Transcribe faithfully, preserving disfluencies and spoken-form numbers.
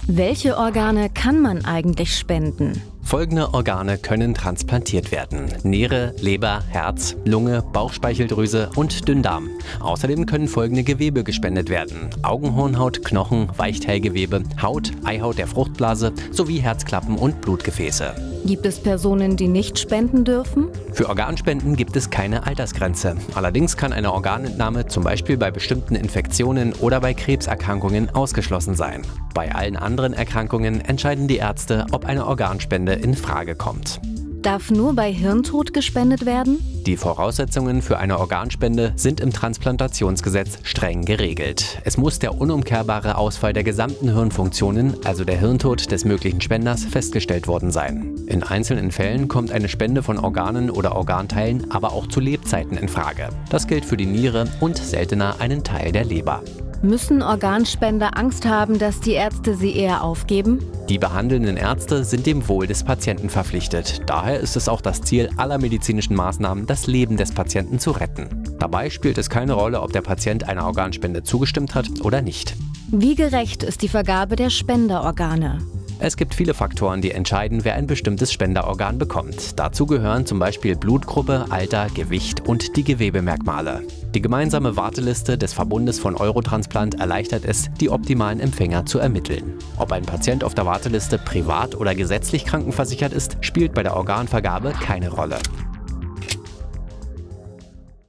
Welche Organe kann man eigentlich spenden? Folgende Organe können transplantiert werden: Niere, Leber, Herz, Lunge, Bauchspeicheldrüse und Dünndarm. Außerdem können folgende Gewebe gespendet werden: Augenhornhaut, Knochen, Weichteilgewebe, Haut, Eihaut der Fruchtblase sowie Herzklappen und Blutgefäße. Gibt es Personen, die nicht spenden dürfen? Für Organspenden gibt es keine Altersgrenze. Allerdings kann eine Organentnahme zum Beispiel bei bestimmten Infektionen oder bei Krebserkrankungen ausgeschlossen sein. Bei allen anderen Erkrankungen entscheiden die Ärzte, ob eine Organspende in Frage kommt. Darf nur bei Hirntod gespendet werden? Die Voraussetzungen für eine Organspende sind im Transplantationsgesetz streng geregelt. Es muss der unumkehrbare Ausfall der gesamten Hirnfunktionen, also der Hirntod des möglichen Spenders, festgestellt worden sein. In einzelnen Fällen kommt eine Spende von Organen oder Organteilen aber auch zu Lebzeiten in Frage. Das gilt für die Niere und seltener einen Teil der Leber. Müssen Organspender Angst haben, dass die Ärzte sie eher aufgeben? Die behandelnden Ärzte sind dem Wohl des Patienten verpflichtet. Daher ist es auch das Ziel aller medizinischen Maßnahmen, das Leben des Patienten zu retten. Dabei spielt es keine Rolle, ob der Patient einer Organspende zugestimmt hat oder nicht. Wie gerecht ist die Vergabe der Spenderorgane? Es gibt viele Faktoren, die entscheiden, wer ein bestimmtes Spenderorgan bekommt. Dazu gehören zum Beispiel Blutgruppe, Alter, Gewicht und die Gewebemerkmale. Die gemeinsame Warteliste des Verbundes von Eurotransplant erleichtert es, die optimalen Empfänger zu ermitteln. Ob ein Patient auf der Warteliste privat oder gesetzlich krankenversichert ist, spielt bei der Organvergabe keine Rolle.